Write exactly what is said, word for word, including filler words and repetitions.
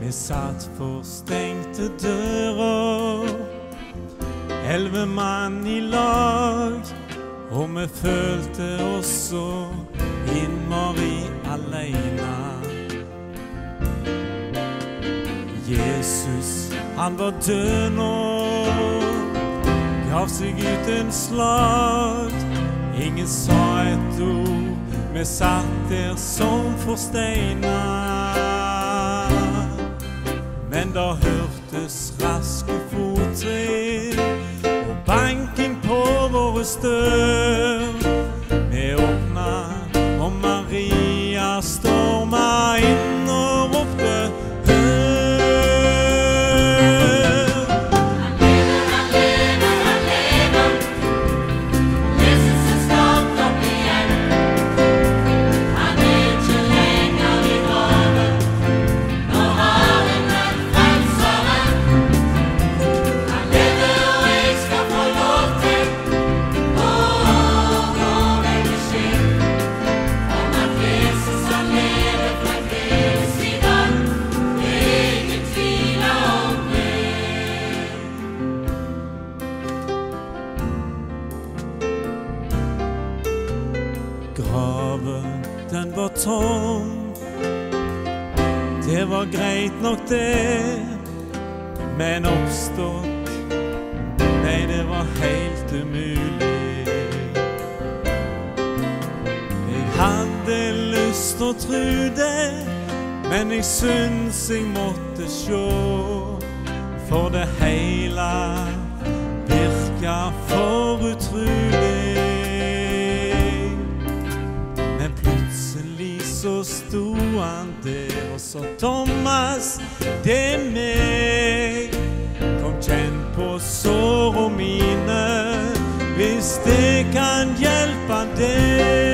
Vi satt for stengte dører, elleve mann i lag, og vi følte oss så innmari alene. Jesus, han var død nå, gav seg uten slag. Ingen sa et ord, vi satt der som forsteina. Men da hørtes raske fottrinn og banking på våre dør. Vi åpna, og Maria storma inn og ropte graven, den var tom. Det var greit nok det, men oppstått, nei, det var helt umulig. Jeg hadde lyst å tro det, men jeg syns jeg måtte sjå, for det hele virka for utrolig. Så sto han der og sa, Thomas, det er meg. Kom, kjenn på sårene mine, hvis det kan hjelpe deg.